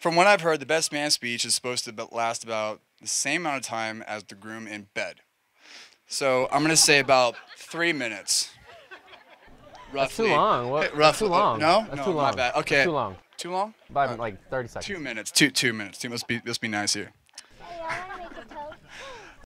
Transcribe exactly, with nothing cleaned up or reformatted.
from what I've heard, the best man speech is supposed to be- last about the same amount of time as the groom in bed. So I'm gonna say about three minutes. Roughly. That's too long. What? Roughly. That's too long. No, That's no, too long. my bad. Okay. That's too long. Too long? By Uh, like thirty seconds. Two minutes. Two two minutes. Two must be must be nice here.